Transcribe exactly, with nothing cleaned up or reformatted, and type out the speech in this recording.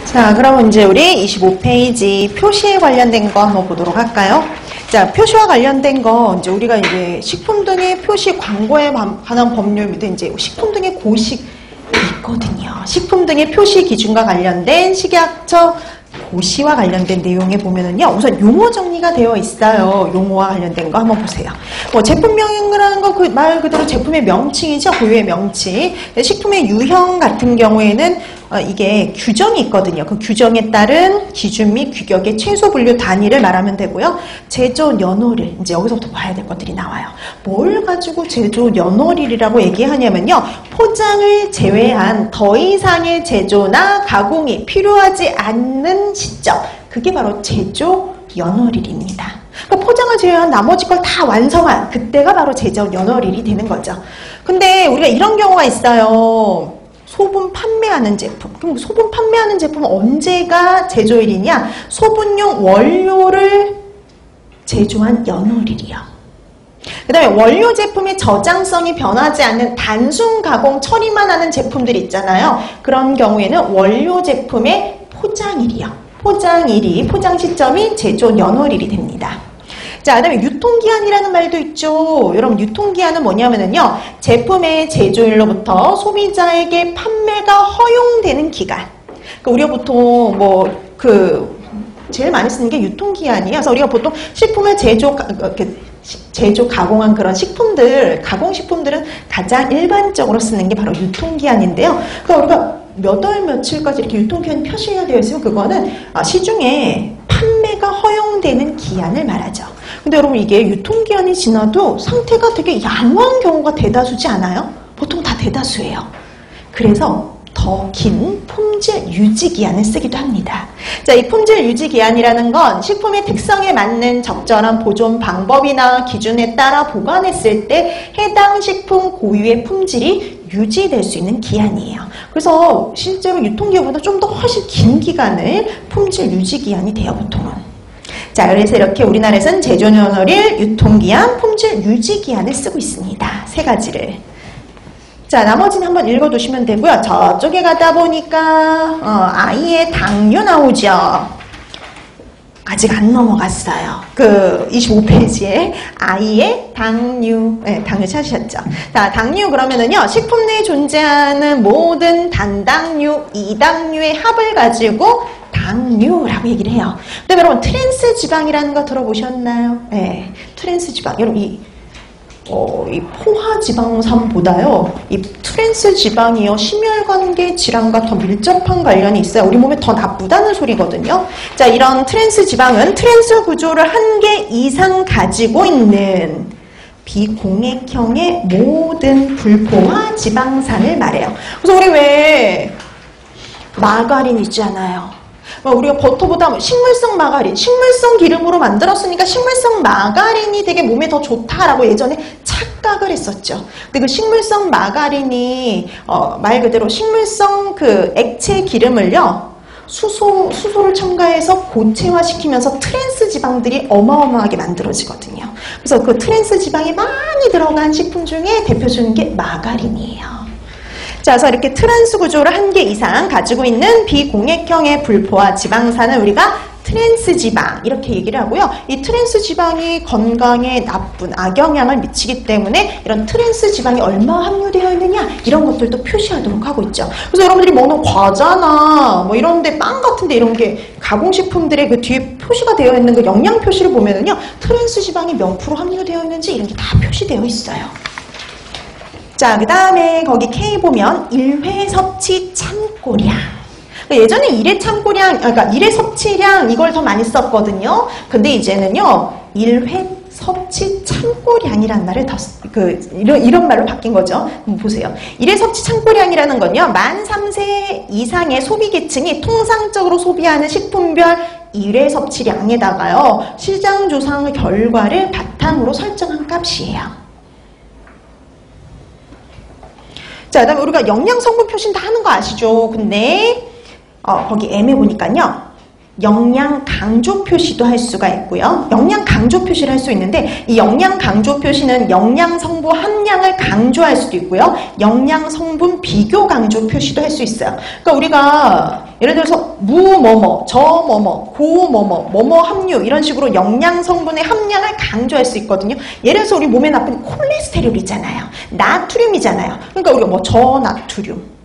자, 그럼 이제 우리 이십오 페이지 표시에 관련된 거 한번 보도록 할까요? 자, 표시와 관련된 거 이제 우리가 이제 식품 등의 표시 광고에 관한 법률 및 이제 식품 등의 고식 있거든요. 식품 등의 표시 기준과 관련된 식약처 고시와 관련된 내용에 보면은요, 우선 용어 정리가 되어 있어요. 용어와 관련된 거 한번 보세요. 뭐 제품명이라는 거 그 말 그대로 제품의 명칭이죠. 고유의 명칭. 식품의 유형 같은 경우에는 어, 이게 규정이 있거든요. 그 규정에 따른 기준 및 규격의 최소 분류 단위를 말하면 되고요. 제조 연월일, 이제 여기서부터 봐야 될 것들이 나와요. 뭘 가지고 제조 연월일이라고 얘기하냐면요, 포장을 제외한 더 이상의 제조나 가공이 필요하지 않는 시점, 그게 바로 제조 연월일입니다. 그러니까 포장을 제외한 나머지 걸 다 완성한 그때가 바로 제조 연월일이 되는 거죠. 근데 우리가 이런 경우가 있어요. 소분 판매하는 제품. 그럼 소분 판매하는 제품은 언제가 제조일이냐? 소분용 원료를 제조한 연월일이요. 그 다음에 원료 제품의 저장성이 변하지 않는 단순 가공 처리만 하는 제품들 있잖아요. 그런 경우에는 원료 제품의 포장일이요. 포장일이, 포장 시점이 제조 연월일이 됩니다. 자, 그 다음에 유통기한이라는 말도 있죠. 여러분, 유통기한은 뭐냐면은요, 제품의 제조일로부터 소비자에게 판매가 허용되는 기간. 그러니까 우리가 보통 뭐, 그, 제일 많이 쓰는 게 유통기한이에요. 그래서 우리가 보통 식품을 제조, 제조, 가공한 그런 식품들, 가공식품들은 가장 일반적으로 쓰는 게 바로 유통기한인데요. 그러니까 우리가 몇 월 며칠까지 이렇게 유통기한이 표시가 되어 있으면 그거는 시중에 판매가 허용되는 기한을 말하죠. 근데 여러분, 이게 유통기한이 지나도 상태가 되게 양호한 경우가 대다수지 않아요? 보통 다 대다수예요. 그래서 더 긴 품질 유지 기한을 쓰기도 합니다. 자, 이 품질 유지 기한이라는 건 식품의 특성에 맞는 적절한 보존 방법이나 기준에 따라 보관했을 때 해당 식품 고유의 품질이 유지될 수 있는 기한이에요. 그래서 실제로 유통기한보다 좀 더 훨씬 긴 기간을 품질 유지 기한이 돼요, 보통은. 자, 그래서 이렇게 우리나라에서는 제조 연월일, 유통기한, 품질 유지 기한을 쓰고 있습니다. 세 가지를. 자, 나머지는 한번 읽어두시면 되고요. 저쪽에 가다 보니까 어, 아이의 당류 나오죠. 아직 안 넘어갔어요. 그 이십오 페이지에 아이의 당류, 네, 당류 찾으셨죠? 자, 당류 그러면은요, 식품 내에 존재하는 모든 단당류, 이당류의 합을 가지고 당류라고 얘기를 해요. 근데 여러분, 트랜스 지방이라는 거 들어보셨나요? 네, 트랜스 지방. 여러분, 이 어, 이 포화지방산보다요, 이 트랜스 지방이요, 심혈관계 질환과 더 밀접한 관련이 있어요. 우리 몸에 더 나쁘다는 소리거든요. 자, 이런 트랜스 지방은 트랜스 구조를 한 개 이상 가지고 있는 비공액형의 모든 불포화 지방산을 말해요. 그래서 우리 왜 마가린 있잖아요. 우리가 버터보다 식물성 마가린, 식물성 기름으로 만들었으니까 식물성 마가린이 되게 몸에 더 좋다라고 예전에 착각을 했었죠. 근데 그 식물성 마가린이 어, 말 그대로 식물성 그 액체 기름을요, 수소, 수소를 첨가해서 고체화시키면서 트랜스 지방들이 어마어마하게 만들어지거든요. 그래서 그 트랜스 지방이 많이 들어간 식품 중에 대표적인 게 마가린이에요. 자, 그래서 이렇게 트랜스 구조를 한 개 이상 가지고 있는 비공액형의 불포화 지방산을 우리가 트랜스 지방 이렇게 얘기를 하고요. 이 트랜스 지방이 건강에 나쁜 악영향을 미치기 때문에 이런 트랜스 지방이 얼마 함유되어 있느냐, 이런 것들도 표시하도록 하고 있죠. 그래서 여러분들이 먹는 과자나 뭐 이런데 빵 같은데 이런 게 가공식품들의 그 뒤에 표시가 되어 있는 그 영양 표시를 보면은요, 트랜스 지방이 몇 프로 함유되어 있는지 이런 게 다 표시되어 있어요. 자, 그 다음에 거기 K 보면 일회 섭취 참고량. 예전에 일회 참고량, 그러니까 일회 섭취량 이걸 더 많이 썼거든요. 근데 이제는요, 일회 섭취 참고량이라는 말을 더, 그, 이런, 이런 말로 바뀐 거죠. 한번 보세요. 일회 섭취 참고량이라는 건요, 만 삼 세 이상의 소비계층이 통상적으로 소비하는 식품별 일회 섭취량에다가요, 시장 조사 결과를 바탕으로 설정한 값이에요. 자, 그 다음에 우리가 영양 성분 표시는 다 하는 거 아시죠? 근데 어, 거기 M에 보니까요, 영양 강조 표시도 할 수가 있고요. 영양 강조 표시를 할 수 있는데, 이 영양 강조 표시는 영양 성분 함량을 강조할 수도 있고요. 영양 성분 비교 강조 표시도 할 수 있어요. 그러니까 우리가 예를 들어서 무 뭐뭐, 저 뭐뭐, 고 뭐뭐, 뭐뭐 함유 이런 식으로 영양 성분의 함량을 강조할 수 있거든요. 예를 들어서 우리 몸에 나쁜 콜레스테롤 있잖아요. 나트륨이잖아요. 그러니까 우리가 뭐 저나트륨